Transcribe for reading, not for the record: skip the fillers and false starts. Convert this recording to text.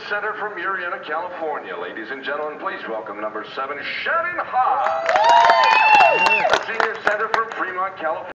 center from Murrieta, California. Ladies and gentlemen, please welcome number 7, Shannon. The senior center from Fremont, California.